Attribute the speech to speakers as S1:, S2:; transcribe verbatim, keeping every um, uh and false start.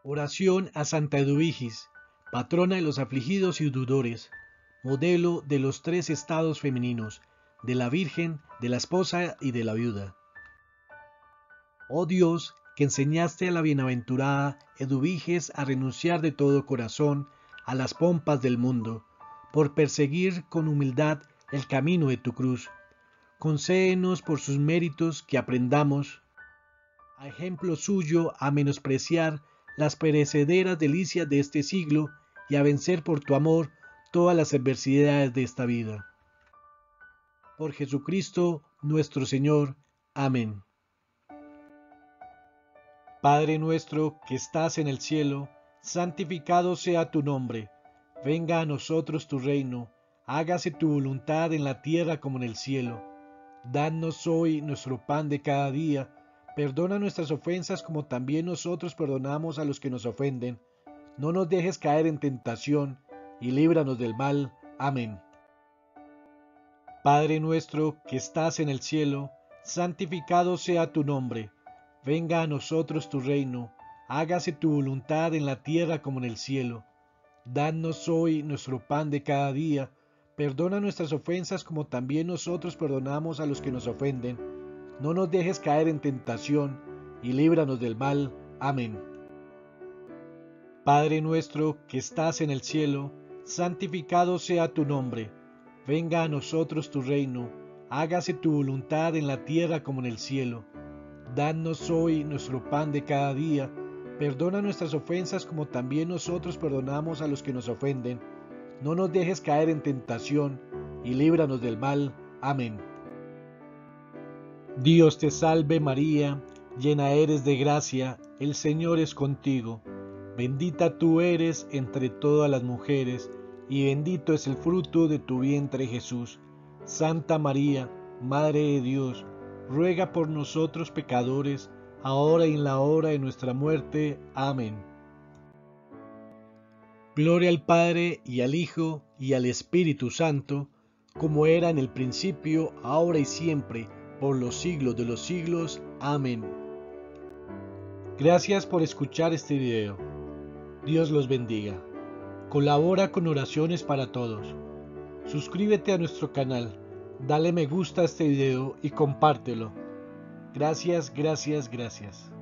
S1: Oración a Santa Eduvigis, patrona de los afligidos y deudores, modelo de los tres estados femeninos, de la Virgen, de la esposa y de la viuda. Oh Dios, que enseñaste a la bienaventurada Eduviges a renunciar de todo corazón a las pompas del mundo, por perseguir con humildad el camino de tu cruz, concédenos por sus méritos que aprendamos, a ejemplo suyo, a menospreciar las perecederas delicias de este siglo y a vencer por tu amor todas las adversidades de esta vida. Por Jesucristo nuestro Señor. Amén. Padre nuestro que estás en el cielo, santificado sea tu nombre. Venga a nosotros tu reino, hágase tu voluntad en la tierra como en el cielo. Danos hoy nuestro pan de cada día. Perdona nuestras ofensas como también nosotros perdonamos a los que nos ofenden. No nos dejes caer en tentación, y líbranos del mal. Amén. Padre nuestro que estás en el cielo, santificado sea tu nombre. Venga a nosotros tu reino, hágase tu voluntad en la tierra como en el cielo. Danos hoy nuestro pan de cada día. Perdona nuestras ofensas como también nosotros perdonamos a los que nos ofenden. No nos dejes caer en tentación, y líbranos del mal. Amén. Padre nuestro que estás en el cielo, santificado sea tu nombre. Venga a nosotros tu reino, hágase tu voluntad en la tierra como en el cielo. Danos hoy nuestro pan de cada día. Perdona nuestras ofensas como también nosotros perdonamos a los que nos ofenden. No nos dejes caer en tentación, y líbranos del mal. Amén. Dios te salve María, llena eres de gracia, el Señor es contigo. Bendita tú eres entre todas las mujeres, y bendito es el fruto de tu vientre Jesús. Santa María, Madre de Dios, ruega por nosotros pecadores, ahora y en la hora de nuestra muerte. Amén. Gloria al Padre, y al Hijo, y al Espíritu Santo, como era en el principio, ahora y siempre, por los siglos de los siglos. Amén. Gracias por escuchar este video. Dios los bendiga. Colabora con oraciones para todos. Suscríbete a nuestro canal, dale me gusta a este video y compártelo. Gracias, gracias, gracias.